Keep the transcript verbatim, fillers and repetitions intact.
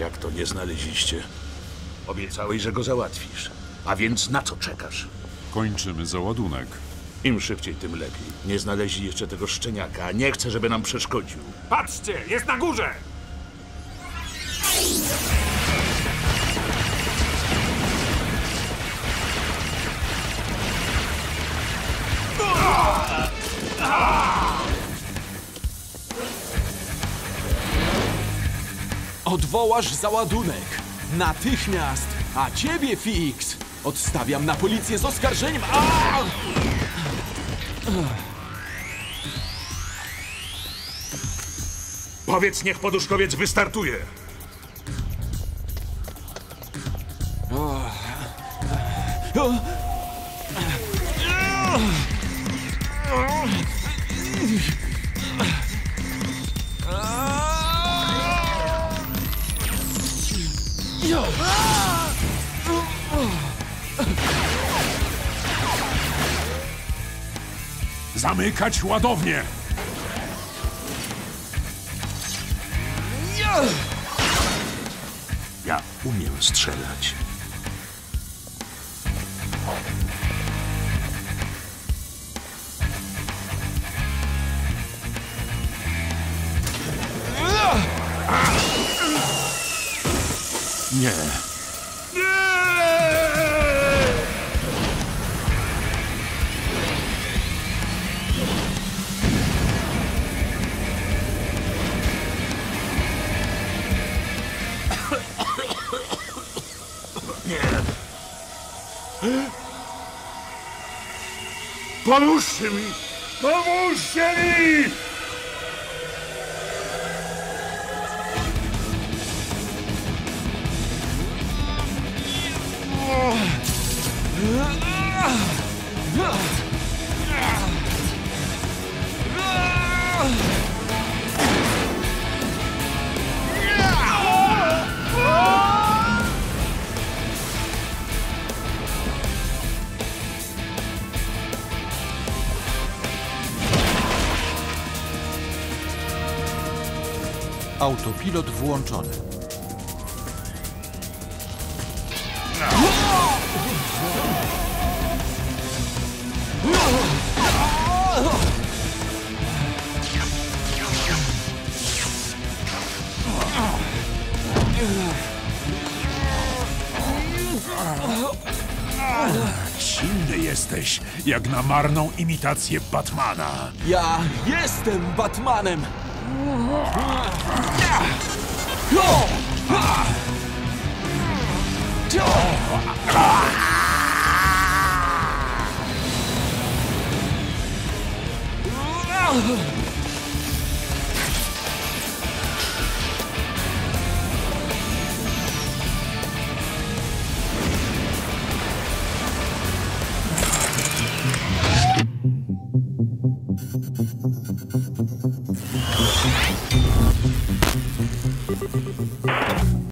Jak to nie znaleźliście? Obiecałeś, że go załatwisz. A więc na co czekasz? Kończymy załadunek. Im szybciej, tym lepiej. Nie znaleźli jeszcze tego szczeniaka. Nie chcę, żeby nam przeszkodził. Patrzcie, jest na górze! Odwołasz załadunek. Natychmiast. A ciebie, Fix, odstawiam na policję z oskarżeniem. A! Powiedz, niech poduszkowiec wystartuje. O! Zamykać ładownię! Ja umiem strzelać. Nie. Pomóżcie mi! Pomóżcie mi! Autopilot włączony. Silny jesteś, jak na marną imitację Batmana. Ja jestem Batmanem! Thank you.